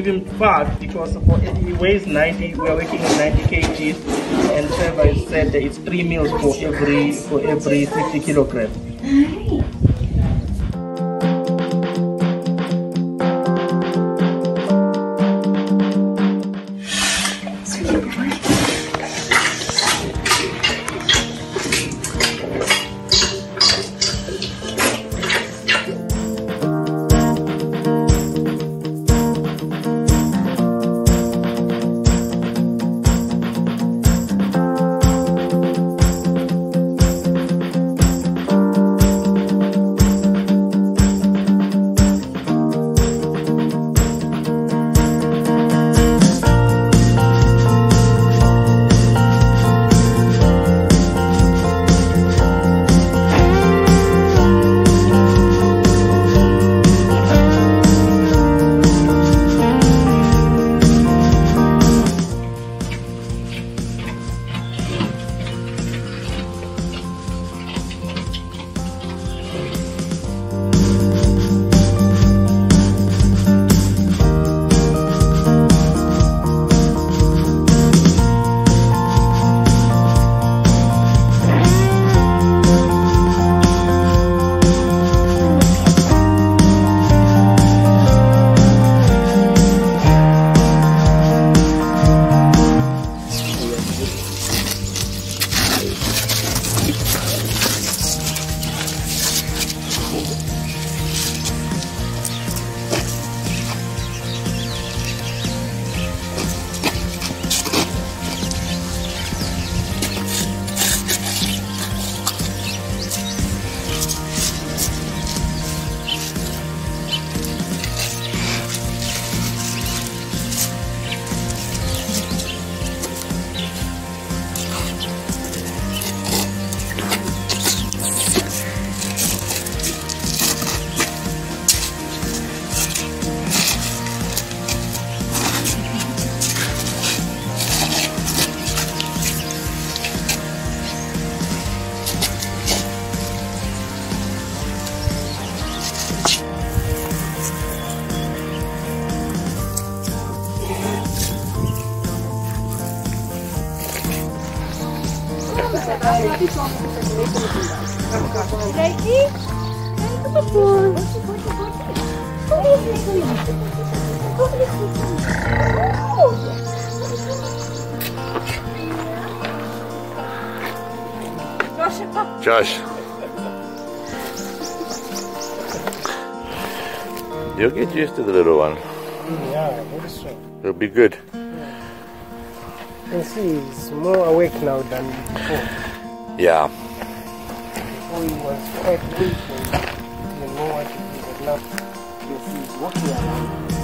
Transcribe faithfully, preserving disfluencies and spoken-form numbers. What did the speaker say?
give him five because for, he weighs ninety. We are working with ninety kgs, and Trevor has said that it's three meals for every for every fifty kilograms. Raekie? Good. Josh. You'll get used to the little one. Yeah, very strong. It'll be good. You can see he's more awake now than before. Yeah. Before he was quite weak and he didn't know what to do, but now you can see he's walking around.